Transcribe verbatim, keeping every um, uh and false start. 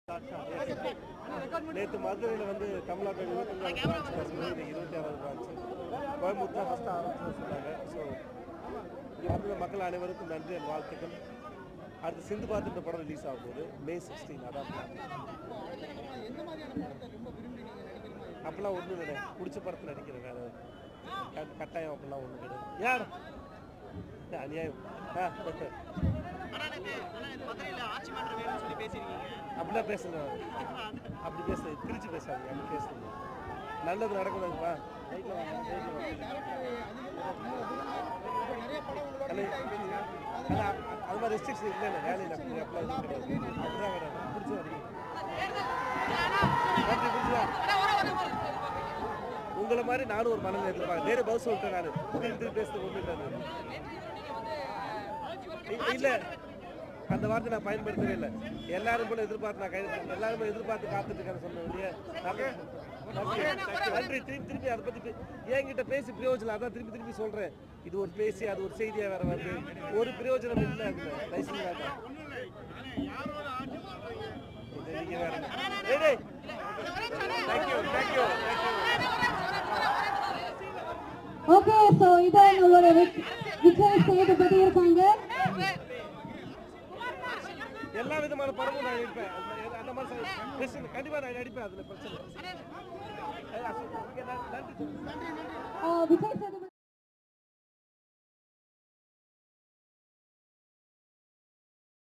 நேற்று மதுரையில் வந்து தமிழ்நாட்டில் இருபத்தஞ்சாவது பிரான்ச் பசங்க இருபத்தி ஆறாவது பிரான்ச்சு கோயம்புத்தூர் ஃபஸ்ட்டு ஆரம்பிச்சுன்னு சொன்னாங்க. ஸோ இங்கே வந்து மக்கள் அனைவருக்கும் நன்றி என் வாழ்த்துக்கள். அடுத்து சிந்து பாத்துன்ற படம் ரிலீஸ் ஆகும் போது மே சிக்ஸ்டீன் அதான் அப்படிலாம் ஒன்றும் கிடையாது. பிடிச்ச படத்தில் நடிக்கிறேன் வேறு கட்டாயம் அப்படிலாம் ஒன்றும் கிடையாது. யார் அநியாயம் அப்படிலாம் பேசுறேன். அப்படி பேச பிரிச்சு பேசாதீங்க. அப்படி பேசுறீங்க நல்லது நடக்கணும்ப்பா. அது மாதிரி ரெஸ்ட்ரிக்ஷன் இல்லை இல்லை வேலையில் அப்படி அப்படிலாம் எதுவும் கிடையாது. அப்படிதான் கிடையாது. பிடிச்சி வரீங்க நன்றி பிடிச்சா உங்களை மாதிரி நானும் ஒரு மனநிலை எதிர்பார்க்க நேரு பஸ் சொல்லிட்டேன். நான் திருப்பி பேசுறது ஒன்றும் இல்லை இல்லை அந்த வார்த்தை நான் பயன்படுத்தவே இல்லை. எல்லாரும் போல எதிர்பார்த்து நான் கைது எல்லாருமே எதிர்பார்த்து காத்துட்டு இருக்கேன்னு சொன்னேன் இல்லையா. நன்றி. திருப்பி திருப்பி அதை பற்றி என்கிட்ட பேசி பிரயோஜனம் அதான் திருப்பி திருப்பி சொல்கிறேன். இது ஒரு பேசி அது ஒரு செய்தியாக வேற வருது. ஒரு பிரயோஜனம் இல்லை. அதில் லைசன்ஸ் வேண்டாம். இது நீங்கள் வேற தேங்க்யூ தேங்க்யூ ஓகே. ஸோ இதான் உங்களோட விஜய் சேதுபதி இருக்காங்க. எல்லா விதமான படமும் நான் நடிப்பேன். அந்த மாதிரி கண்டிப்பாக நான் நடிப்பேன். அதில் பிரச்சனை நன்றி. விஜய் சேதுபதி